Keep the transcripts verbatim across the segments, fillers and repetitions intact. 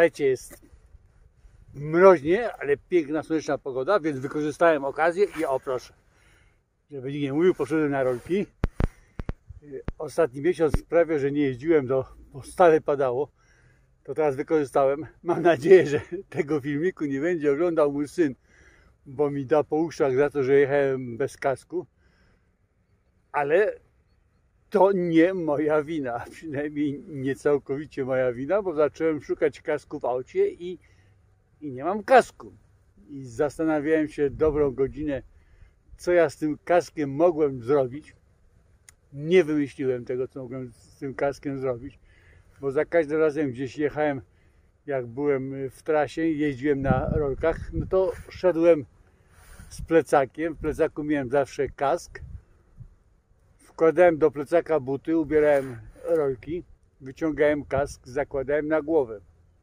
Słuchajcie, jest mroźnie, ale piękna, słoneczna pogoda, więc wykorzystałem okazję i o proszę, żeby nikt nie mówił, poszedłem na rolki. Ostatni miesiąc sprawia, że nie jeździłem, do, bo stale padało. To teraz wykorzystałem. Mam nadzieję, że tego filmiku nie będzie oglądał mój syn, bo mi da po uszach za to, że jechałem bez kasku. Ale to nie moja wina, przynajmniej nie całkowicie moja wina, bo zacząłem szukać kasku w aucie i, i nie mam kasku. I zastanawiałem się dobrą godzinę, co ja z tym kaskiem mogłem zrobić. Nie wymyśliłem tego, co mogłem z tym kaskiem zrobić, bo za każdym razem gdzieś jechałem, jak byłem w trasie, jeździłem na rolkach, no to szedłem z plecakiem. W plecaku miałem zawsze kask. Wkładałem do plecaka buty, ubierałem rolki, wyciągałem kask, zakładałem na głowę.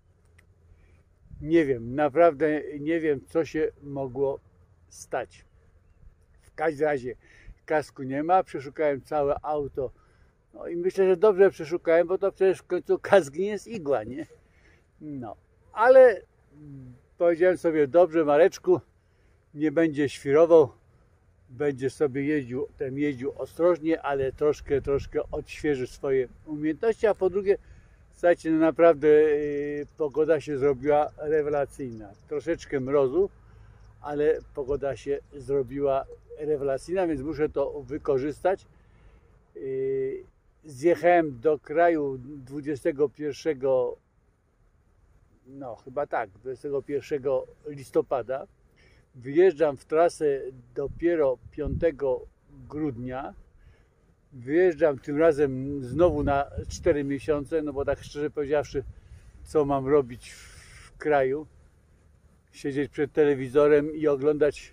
Nie wiem, naprawdę nie wiem, co się mogło stać. W każdym razie kasku nie ma, przeszukałem całe auto. No i myślę, że dobrze przeszukałem, bo to przecież w końcu kask nie jest igła, nie? No, ale powiedziałem sobie, dobrze Mareczku, nie będzie świrował, będzie sobie jeździł, ten jeździł ostrożnie, ale troszkę, troszkę odświeży swoje umiejętności, a po drugie, słuchajcie, no naprawdę yy, pogoda się zrobiła rewelacyjna. Troszeczkę mrozu, ale pogoda się zrobiła rewelacyjna, więc muszę to wykorzystać. Yy, zjechałem do kraju dwudziestego pierwszego, no chyba tak, dwudziestego pierwszego listopada. Wyjeżdżam w trasę dopiero piątego grudnia. Wyjeżdżam tym razem znowu na cztery miesiące, no bo tak szczerze powiedziawszy, co mam robić w kraju? Siedzieć przed telewizorem i oglądać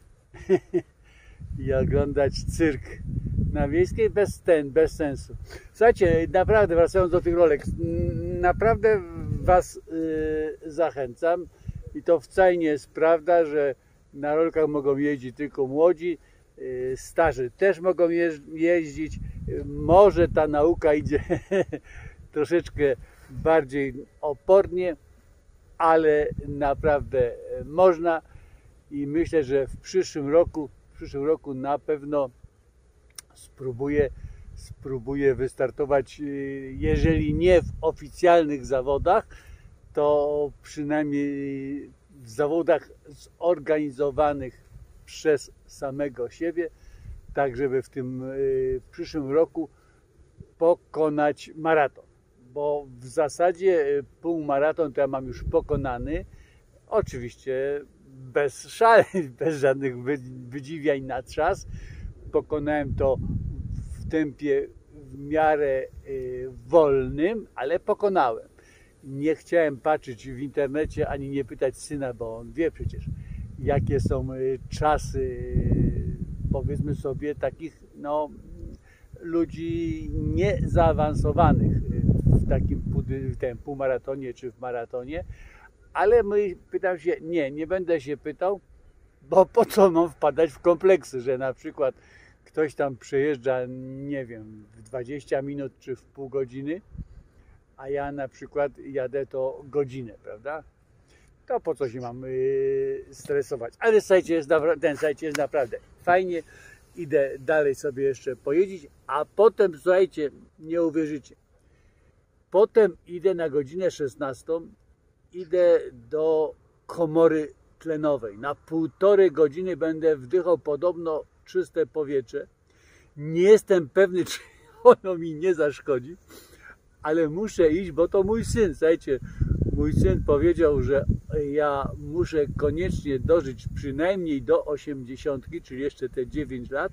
i oglądać cyrk na Wiejskiej bez ten, bez sensu. Słuchajcie, naprawdę wracając do tych rolek, naprawdę Was yy, zachęcam i to wcale nie jest prawda, że na rolkach mogą jeździć tylko młodzi, yy, starzy też mogą jeździć. Może ta nauka idzie troszeczkę bardziej opornie, ale naprawdę można i myślę, że w przyszłym roku, w przyszłym roku na pewno spróbuję, spróbuję wystartować, jeżeli nie w oficjalnych zawodach, to przynajmniej w zawodach zorganizowanych przez samego siebie, tak żeby w tym w przyszłym roku pokonać maraton. Bo w zasadzie półmaraton to ja mam już pokonany, oczywiście bez szaleń, bez żadnych wydziwiań na czas. Pokonałem to w tempie w miarę wolnym, ale pokonałem. Nie chciałem patrzeć w internecie, ani nie pytać syna, bo on wie przecież, jakie są czasy, powiedzmy sobie, takich no, ludzi niezaawansowanych w takim w tym półmaratonie czy w maratonie. Ale my, pytam się, nie, nie będę się pytał, bo po co mam wpadać w kompleksy, że na przykład ktoś tam przejeżdża, nie wiem, w dwadzieścia minut czy w pół godziny, a ja na przykład jadę to godzinę, prawda? To po co się mam yy, stresować? Ale sajcie jest, ten sajcie jest naprawdę fajnie. Idę dalej sobie jeszcze pojeździć, a potem, słuchajcie, nie uwierzycie, potem idę na godzinę szesnastą, idę do komory tlenowej. Na półtorej godziny będę wdychał podobno czyste powietrze. Nie jestem pewny, czy ono mi nie zaszkodzi, ale muszę iść, bo to mój syn. Słuchajcie, mój syn powiedział, że ja muszę koniecznie dożyć przynajmniej do osiemdziesiątki, czyli jeszcze te dziewięć lat,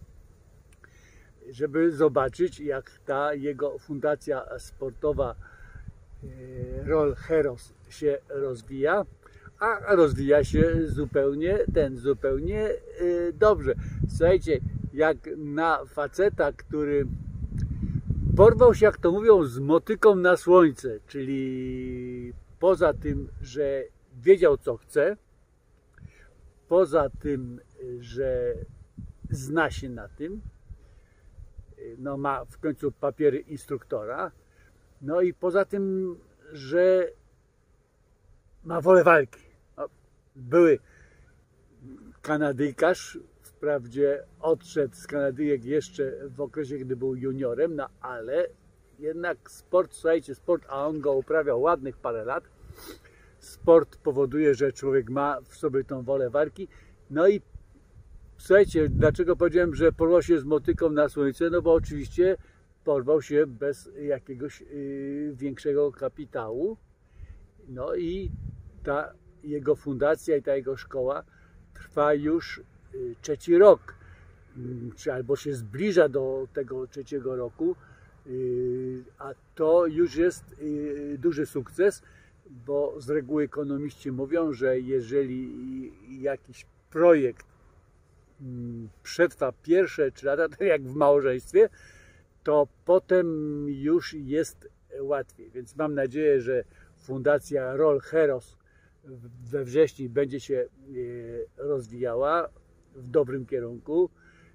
żeby zobaczyć, jak ta jego fundacja sportowa Roll Heroes się rozwija, a rozwija się zupełnie ten, zupełnie dobrze. Słuchajcie, jak na faceta, który porwał się, jak to mówią, z motyką na słońce, czyli poza tym, że wiedział, co chce, poza tym, że zna się na tym, no ma w końcu papiery instruktora, no i poza tym, że ma wolę walki. No, były Kanadyjkarz, wprawdzie odszedł z Kanadyjek jeszcze w okresie, gdy był juniorem, no ale jednak sport, słuchajcie, sport, a on go uprawiał ładnych parę lat. Sport powoduje, że człowiek ma w sobie tą wolę walki. No i słuchajcie, dlaczego powiedziałem, że porwał się z motyką na słońce? No bo oczywiście porwał się bez jakiegoś yy, większego kapitału. No i ta jego fundacja i ta jego szkoła trwa już yy, trzeci rok. Yy, czy albo się zbliża do tego trzeciego roku. Yy, a to już jest yy, duży sukces, bo z reguły ekonomiści mówią, że jeżeli jakiś projekt przetrwa pierwsze trzy lata, tak jak w małżeństwie, to potem już jest łatwiej. Więc mam nadzieję, że Fundacja Roll Heroes we wrześniu będzie się rozwijała w dobrym kierunku.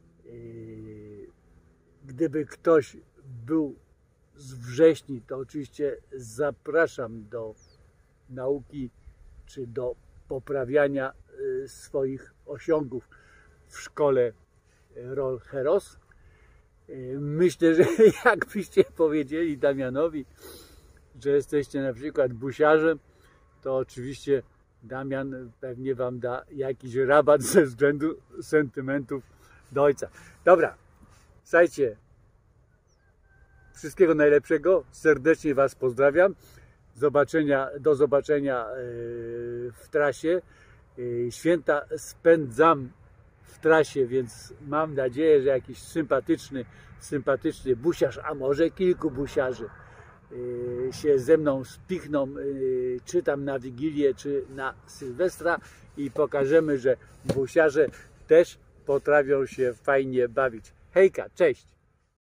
Gdyby ktoś był z wrześni, to oczywiście zapraszam do nauki czy do poprawiania swoich osiągów w szkole Roll Heroes. Myślę, że jakbyście powiedzieli Damianowi, że jesteście na przykład busiarzem, to oczywiście Damian pewnie wam da jakiś rabat ze względu sentymentów do ojca. Dobra, słuchajcie, wszystkiego najlepszego, serdecznie was pozdrawiam. Zobaczenia, do zobaczenia w trasie. Święta spędzam w trasie, więc mam nadzieję, że jakiś sympatyczny, sympatyczny busiarz, a może kilku busiarzy się ze mną spichną, czy tam na Wigilię, czy na Sylwestra i pokażemy, że busiarze też potrafią się fajnie bawić. Hejka, cześć!